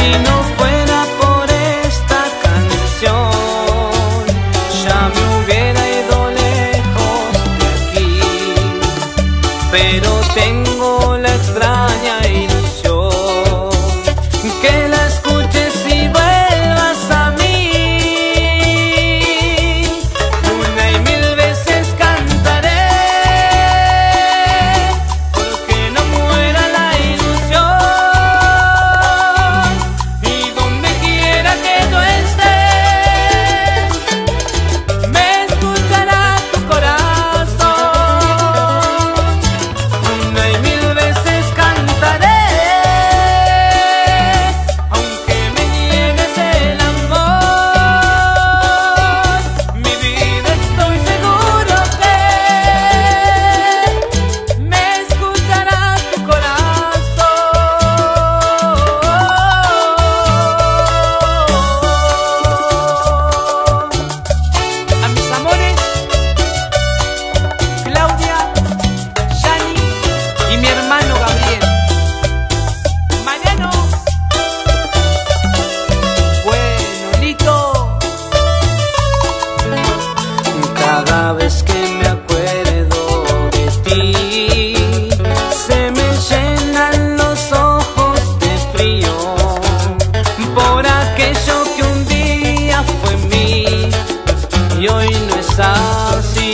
Si no fuera por esta canción, ya me hubiera ido lejos de aquí. Pero tengo la extraña ilusión que la escuches y vuelvas a mí. Una y mil veces cantaré porque no muera la ilusión. Y donde quiera que yo esté, me escuchará tu corazón. Una y mil veces cantaré, aunque me niegues el amor. Mi vida estoy seguro que me escuchará tu corazón. A mis amores, Claudia, Yani y mi hermano Gabriel. Mariano. Bueno, Lito. Cada vez que me acuerdo de ti, se me llenan los ojos de frío por aquello que un día fue mío y hoy no es así.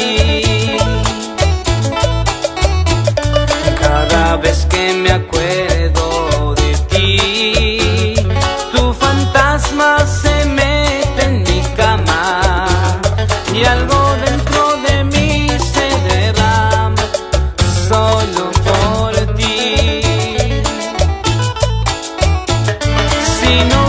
Cada vez que me acuerdo de ti, tu fantasma se mete en mi cama y algo dentro de mí se derrama solo por ti. Si no